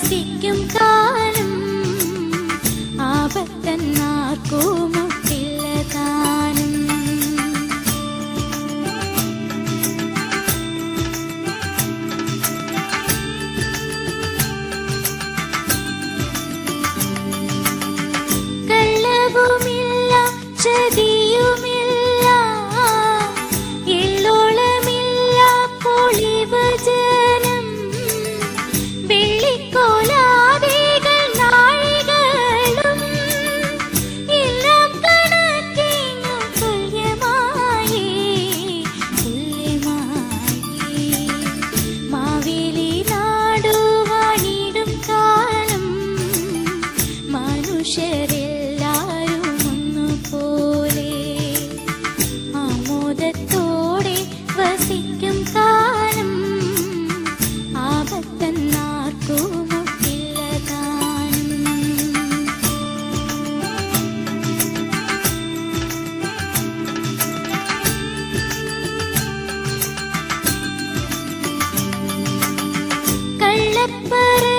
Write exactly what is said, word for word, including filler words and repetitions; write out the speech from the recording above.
വസിക്കും കാലം ആപത്തെന്നാർക്കും മുട്ടില്ല താനും. കള്ളവുമില്ല ചതിയുമില്ല എള്ളോളമില്ല പൊളിവ് ജനം വെള്ളിക്കോലാദികൾ നാഴികളും എല്ലാം കണക്കിനു തുല്യമായി തുല്യമായി മാവേലി നാടുവാണിടും കാലം മനുഷ്യരെല്ലാരും ഒന്നുപോലെ ആമോദത്തോടെ വസിക്കും കാലം ആപത്തെന്നാർക്കും മുട്ടില്ല താനും. കള്ളപ്പറ